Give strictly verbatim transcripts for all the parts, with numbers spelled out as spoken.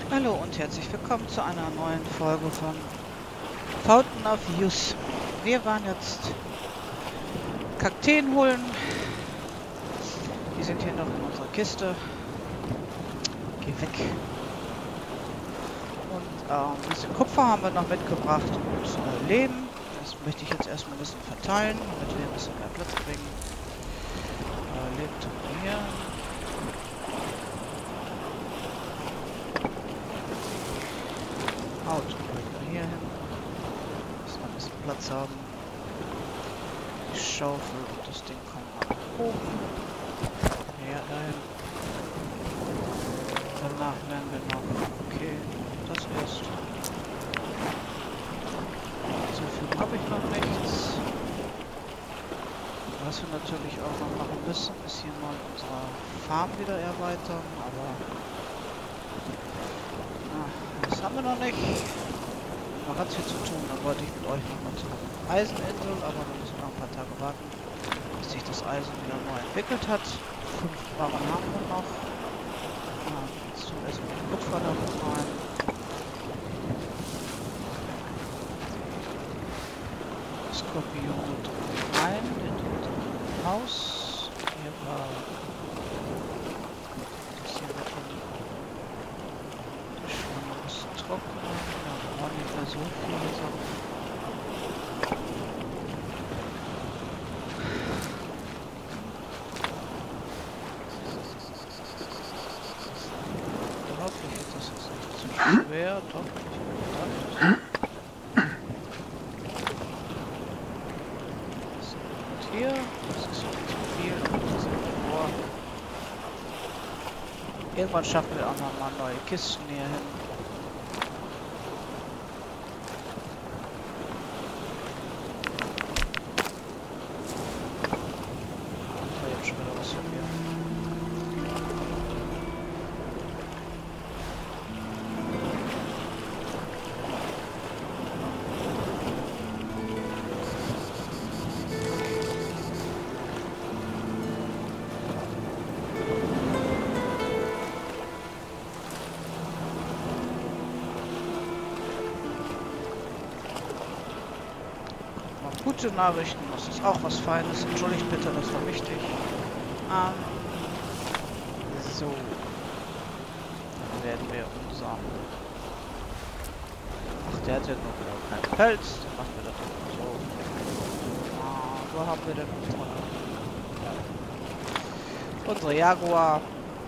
Hallo und herzlich willkommen zu einer neuen Folge von Fountain of Youth. Wir waren jetzt Kakteen holen. Die sind hier noch in unserer Kiste. Geh weg. Und äh, ein bisschen Kupfer haben wir noch mitgebracht und äh, Lehm. Das möchte ich jetzt erstmal ein bisschen verteilen, damit wir ein bisschen mehr Platz kriegen. Äh, Lehm tun wir hier. Haut bringen wir hier hin. Müssen wir ein bisschen Platz haben. Die Schaufel und das Ding kommen mal nach oben. Ja, dahin. Danach werden wir noch. Okay, das erst. So viel habe ich noch nichts. Was wir natürlich auch noch machen müssen, ist hier mal unsere Farm wieder erweitern, aber na, das haben wir noch nicht. Man hat viel zu tun, dann wollte ich mit euch nochmal zur Eiseninsel, aber da müssen wir noch ein paar Tage warten, bis sich das Eisen wieder neu entwickelt hat. Fünf Barren haben wir noch. Ja, jetzt tun wir erstmal den Kupfer da rein. Skorpione rein in unser Haus. Hier war das hier wird schon schon ein bisschen trockener. Ja, da waren nicht mehr so viele Sachen. Ich hoffe, das ist nicht zu schwer. Doch, nicht gedacht. Hier, das ist schon zu viel. Das ist vor. Irgendwann schaffen wir auch noch mal neue Kisten hier hin. Das war jetzt schon wieder was von mir. Gute Nachrichten, das ist auch was Feines. Entschuldigt bitte, das war wichtig. Ähm, so. Dann werden wir unser... Ach, der hat ja noch keinen Pelz. Dann machen wir das so. Ah, wo haben wir denn unsere... Unsere Jaguar.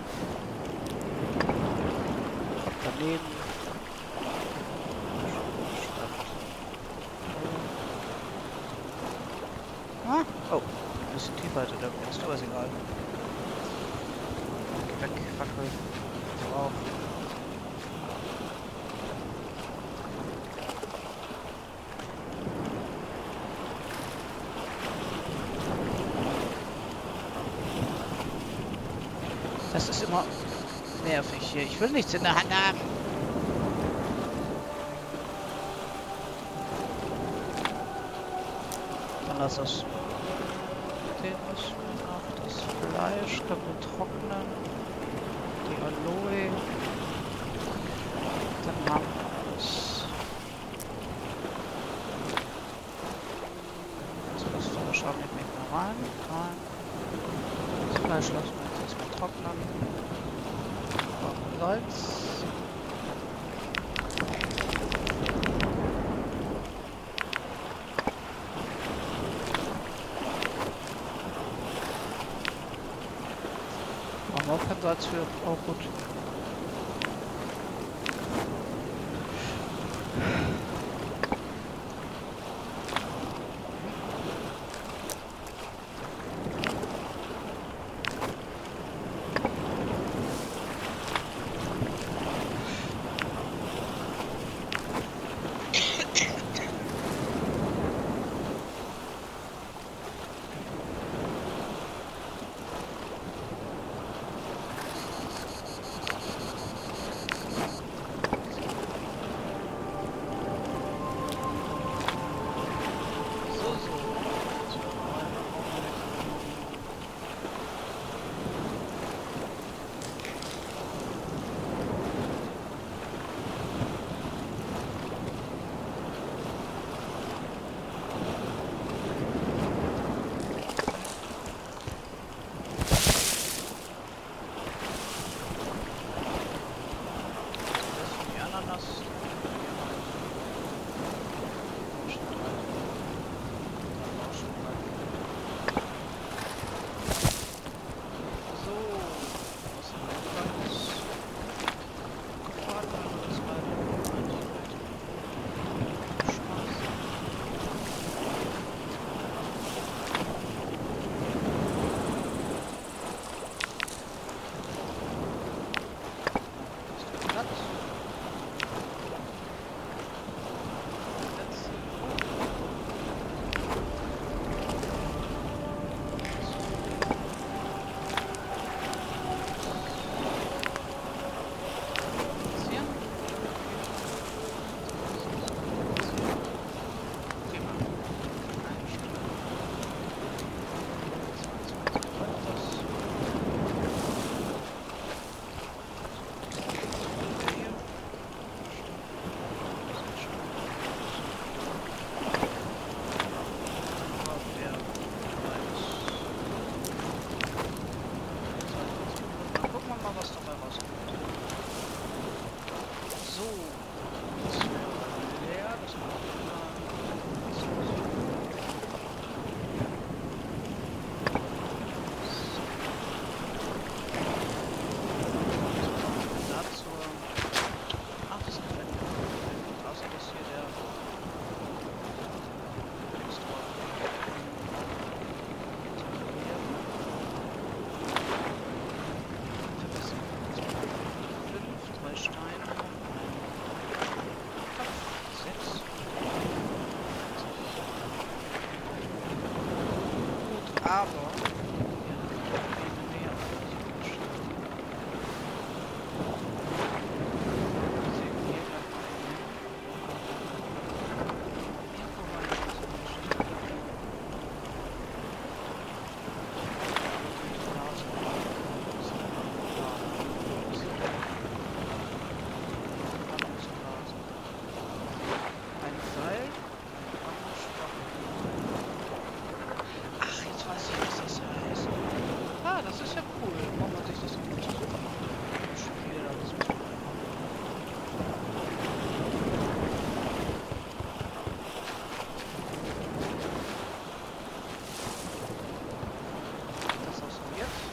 Daneben. Oh, ein bisschen tiefer hätte der jetzt, aber ist egal. Geh weg, Fackel. So auch. Das ist immer nervig hier. Ich will nichts in der Hand haben. Dann lass das. Den müssen wir noch. Das Fleisch können wir trocknen. Die Aloe. Dann haben wir das. Das Phosphor schauen wir nicht mehr rein. Nein. Das Fleisch lassen wir jetzt erstmal trocknen. Salz. Auch kein Salz für, auch gut. Aber in der Nähe sehen wir hier gleich mal hin. Irgendwo war ich jetzt in der Stadt. Ein Seil, ein Bambusstock. Ach, jetzt weiß ich, was das heißt. Ah, das ist ja cool. Braucht man sich das im Spiel, aber das muss man machen. Das auch so jetzt.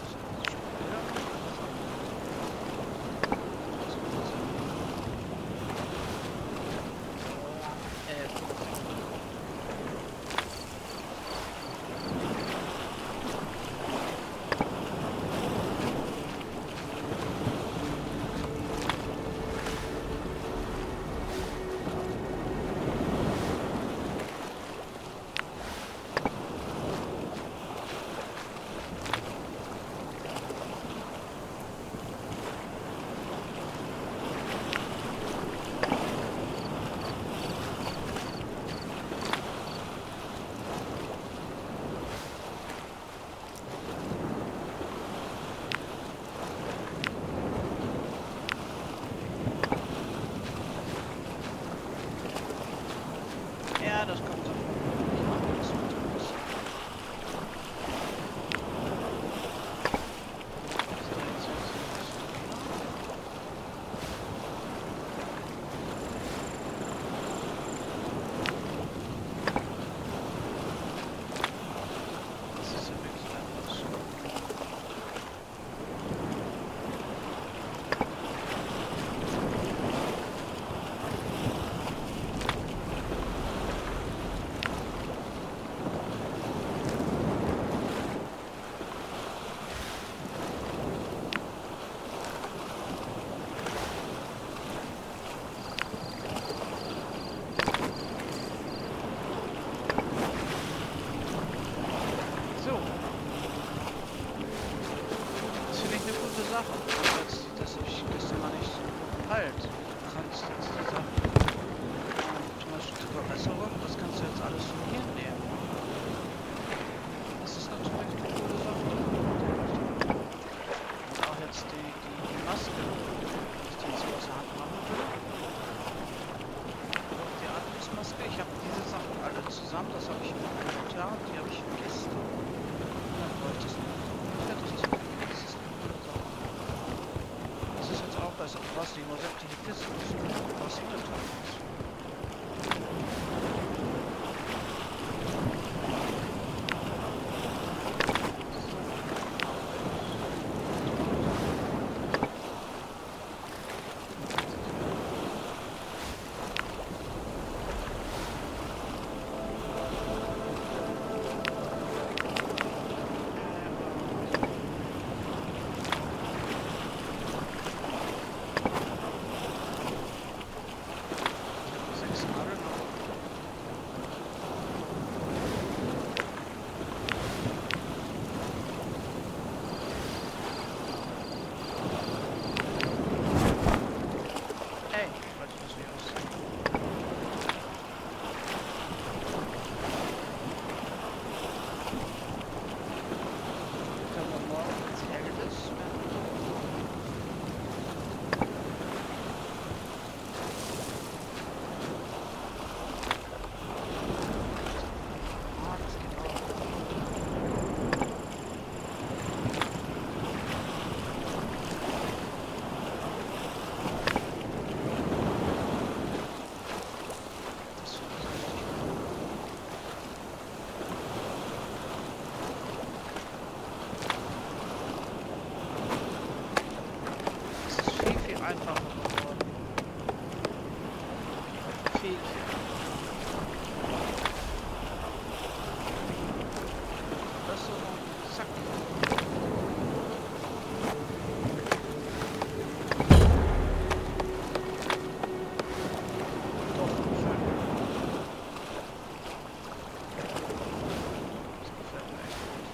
Ja, das kommt so. Das wird so was. Ist da jetzt was? Das ist ja wirklich einfach so. So. Das finde ich eine gute Sache. Jetzt, dass ich gestern mal nicht halt. Du kannst jetzt die Sachen, zum Beispiel zur Verbesserung, das kannst du jetzt alles von hier nehmen. Das ist natürlich eine coole Sache. Und auch jetzt die, die, die Maske, dass ich die jetzt außer Hand machen will. Und die Atmungsmaske, ich habe diese Sachen alle zusammen, das habe ich im Inventar, die habe ich vergessen. Dann bräuchte ich es nicht. Fertig zu machen. Das ist eine coole Sache. Das ist jetzt auch besser. Du brauchst nicht nur sämtliche Kisten, du brauchst Inventar. Einfacher geworden. Viel, viel. Das so, zack. Doch, schön. Das gefällt mir echt gut.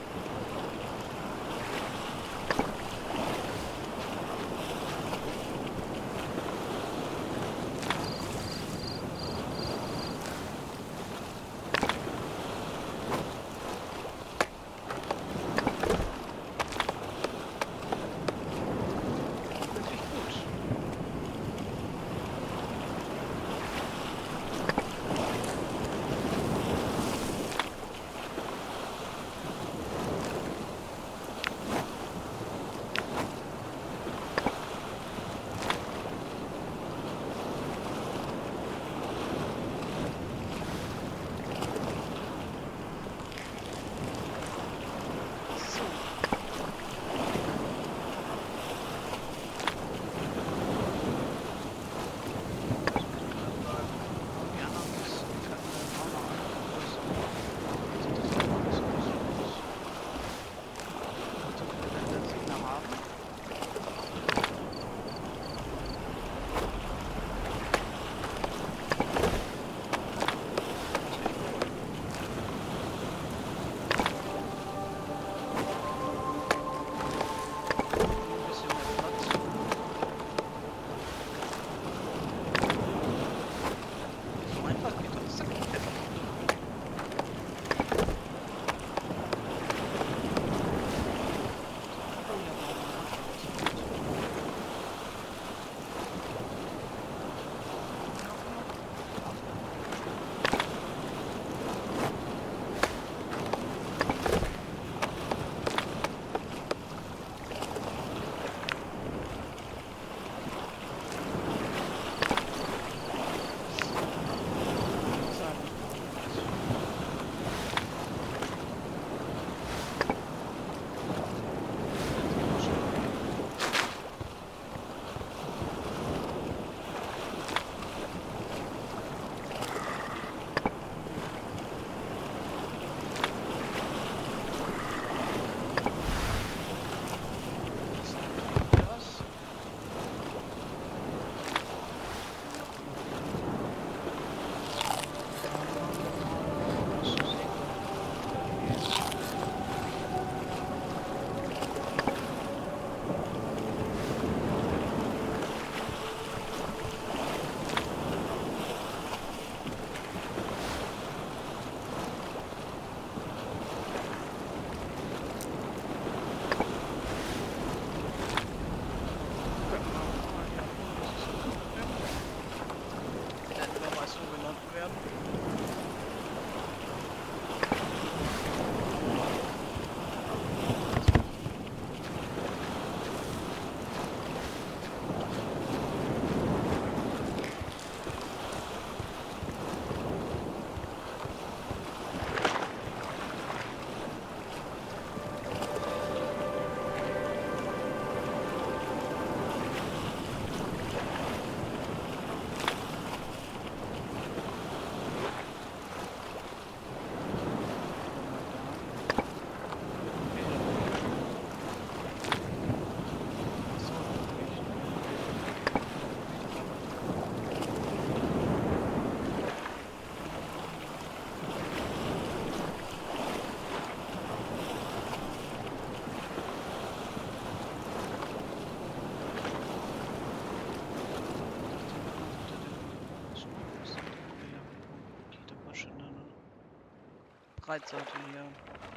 breit sollte hier.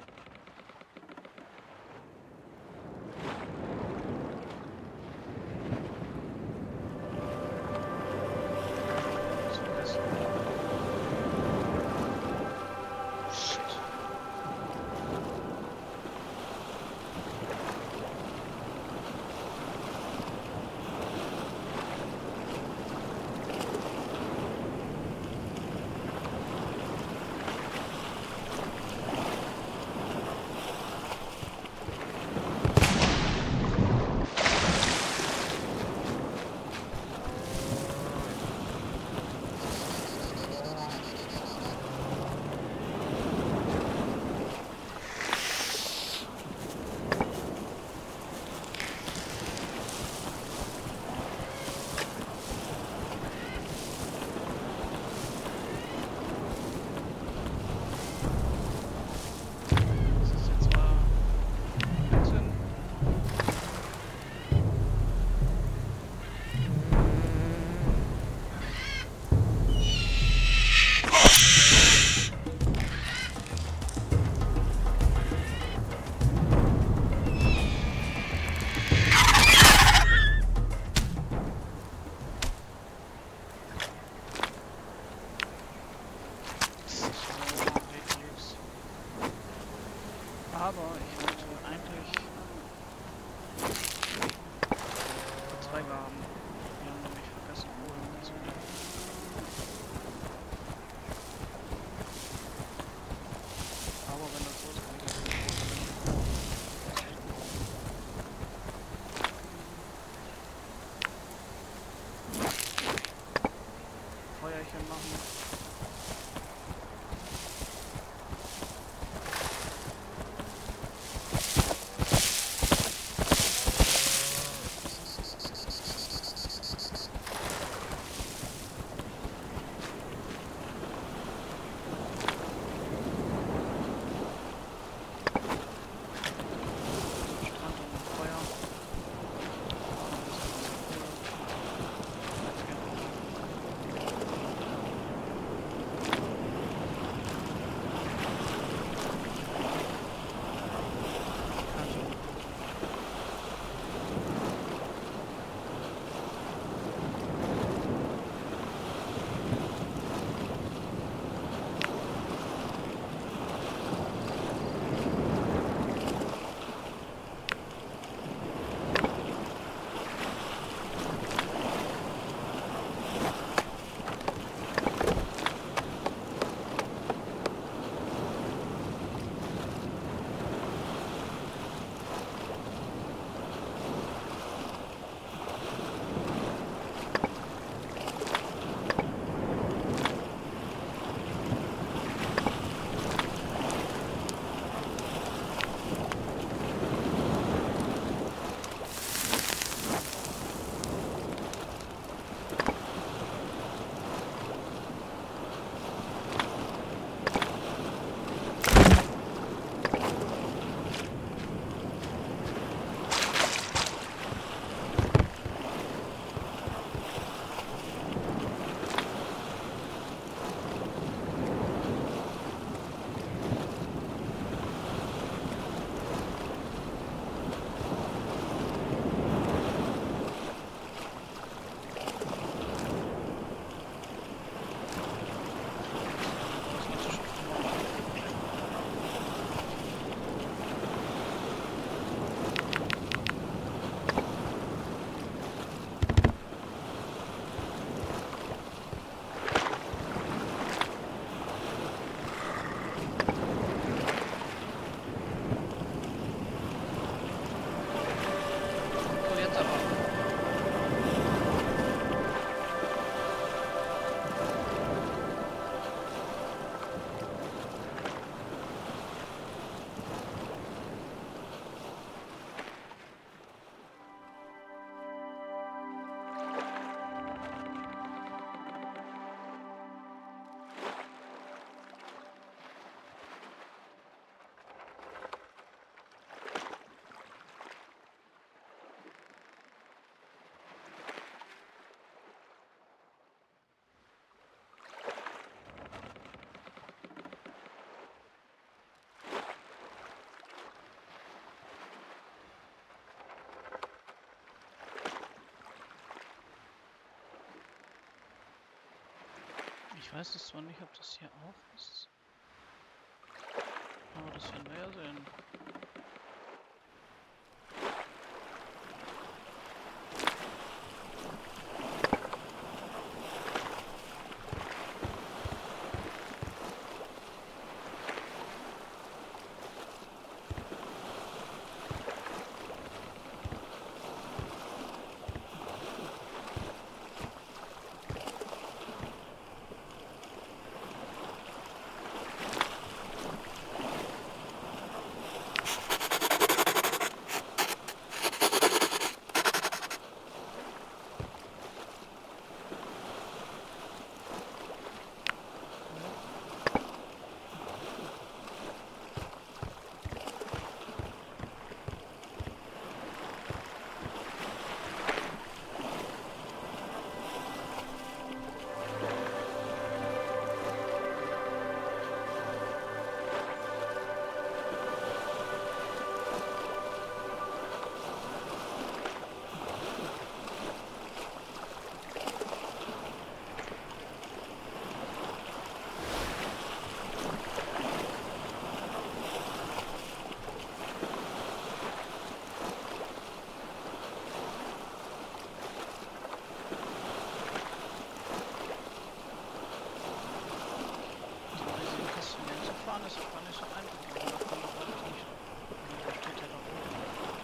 Das vergessen. Shit. Aber ich wollte eigentlich zwei haben. Wir haben nämlich vergessen, Kohlen mitzunehmen. Aber wenn das so ist, kann ich das nicht. Feuerchen machen. Ich weiß es zwar nicht, ob das hier auch ist, aber das werden wir ja sehen. Das ist gar nicht so einfach, aber da kann man gar nicht. Da steht ja da oben.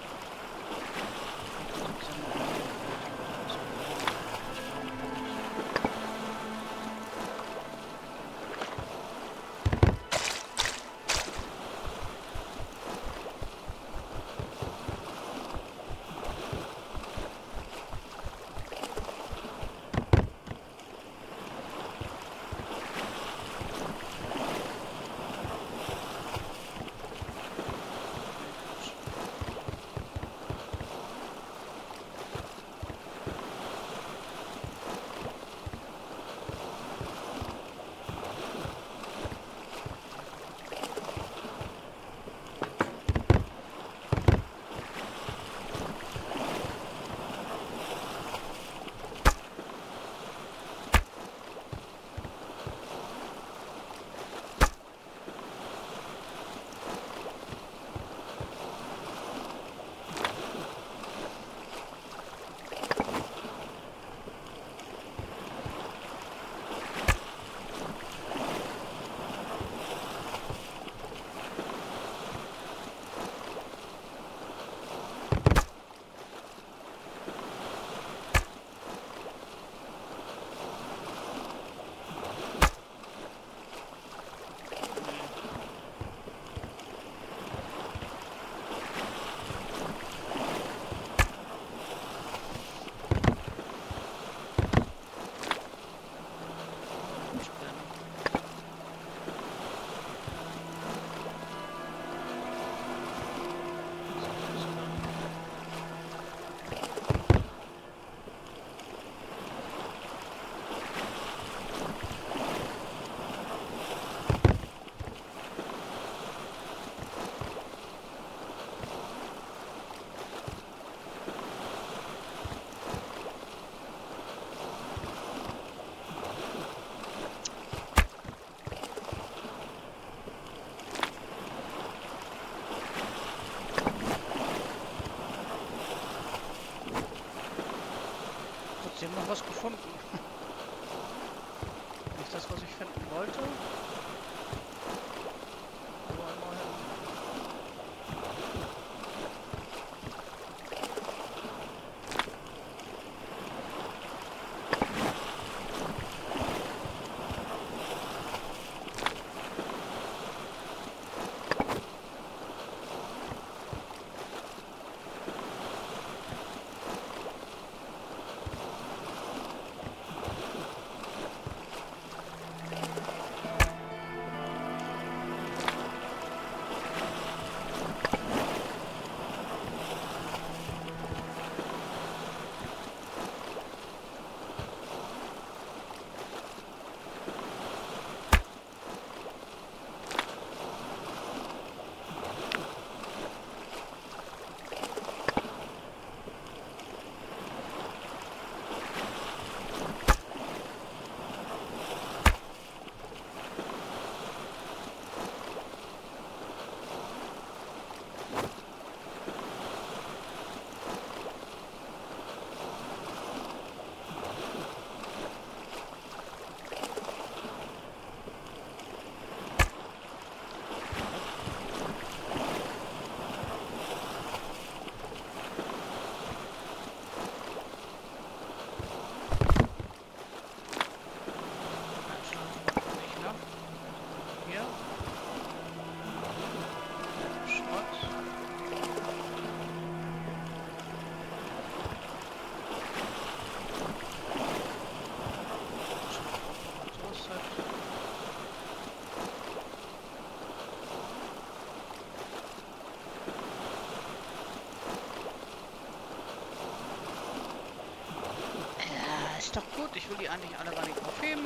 Sie haben noch was gefunden. Nicht das, was ich finden wollte. Aber immerhin. ist doch gut. Ich will die eigentlich alle gar nicht aufheben.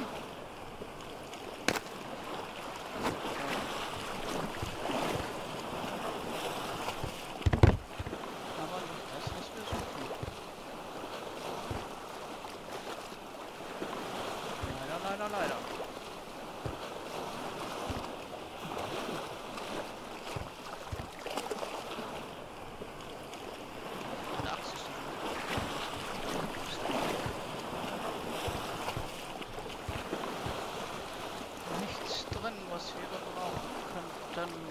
Aber nicht das, was wir suchen. Leider, leider, leider. Was wir gebrauchen könnten.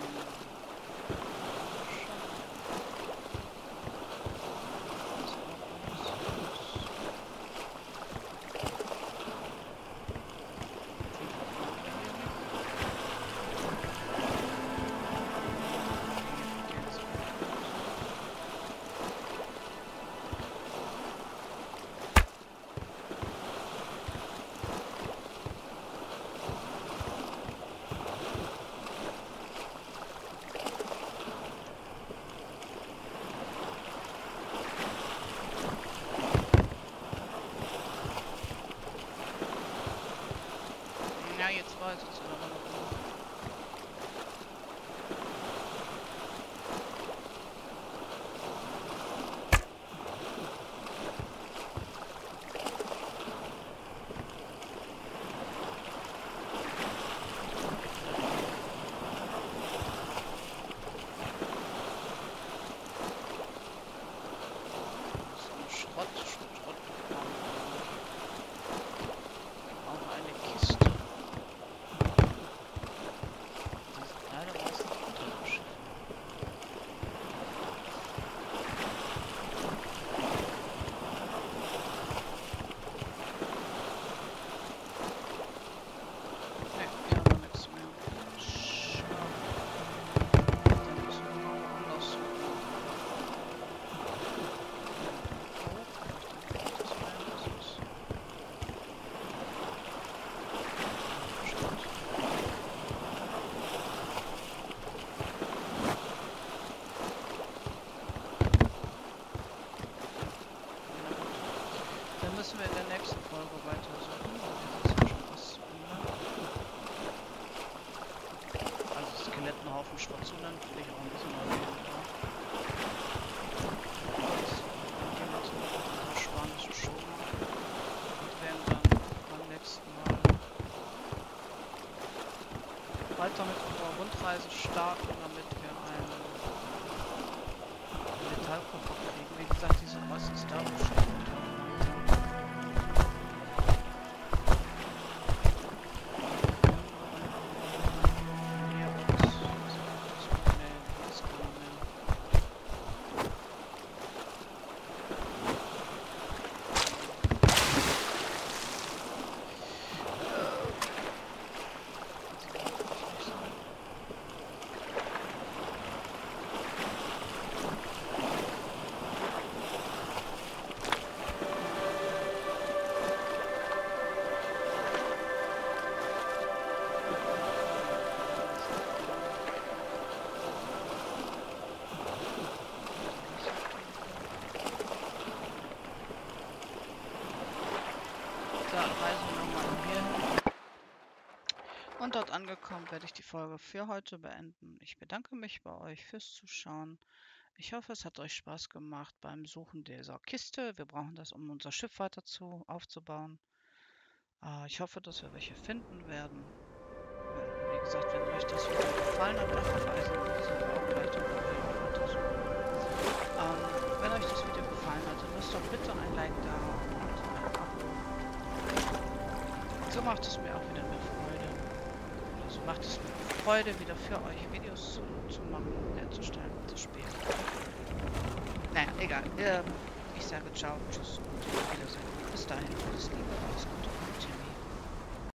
Ja, jetzt weiß ich es aber noch. Schrott, Schrott, Schrott. Auch eine Kiste. Leider war es nicht untergeschiffen. Ne, hier haben wir nichts mehr. Schade. Dann müssen wir mal woanders suchen. Dann müssen wir in der nächsten Folge weitersuchen. Jetzt ist ja schon was zu ändern. Also Skelettenhaufen Schwarzuland will ich auch ein bisschen erwähnen. Kurz gehen wir zurück auf unseren spanischen Schoner und werden dann beim nächsten Mal weiter mit unserer Rundreise starten, damit wir einen Metallkoffer kriegen. Wie gesagt, diese Rost ist da beschäftigt. Reisen wir nochmal hier hin. Und dort angekommen werde ich die Folge für heute beenden. Ich bedanke mich bei euch fürs Zuschauen. Ich hoffe, es hat euch Spaß gemacht beim Suchen dieser Kiste. Wir brauchen das, um unser Schiff weiter zu, aufzubauen. Äh, ich hoffe, dass wir welche finden werden. Wie gesagt, wenn euch das Video gefallen hat, dann verweisen wir auch gleich darüber weitersuchen. Ähm, wenn euch das Video gefallen hat, dann lasst doch bitte ein Like da und ein Abo. So macht es mir auch wieder eine Freude. Also macht es mir Freude, wieder für euch Videos zu, zu machen, herzustellen und zu spielen. Naja, egal. Ich sage ciao, tschüss und auf Wiedersehen. Bis dahin, alles Liebe, alles Gute.